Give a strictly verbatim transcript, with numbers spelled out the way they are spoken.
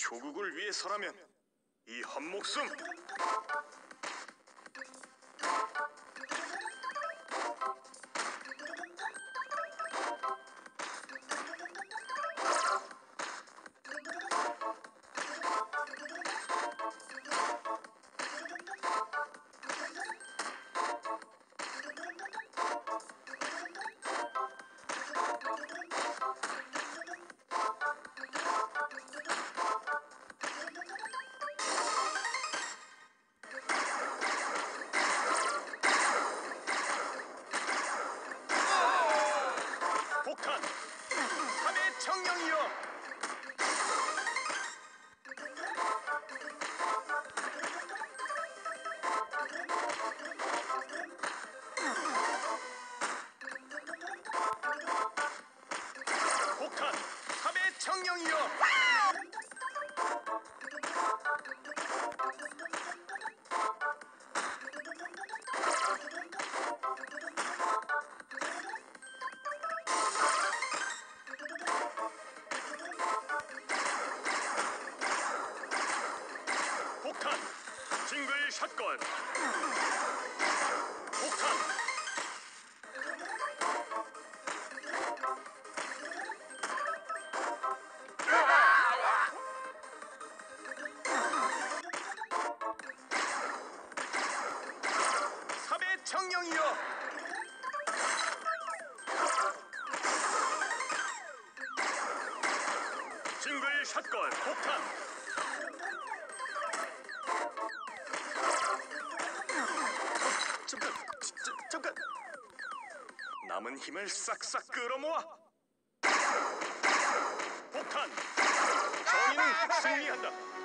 조국을 위해서라면 이 헛목숨. 폭탄! 삼의 청령이여! 폭탄! 삼의 청령이여! 폭탄! 징글 샷건! 폭탄! 삼의 청령이여! 징글 샷건! 폭탄! 잠깐, 자, 잠깐. 남은 힘을 싹싹 끌어모아. 폭탄. 정의는 승리한다.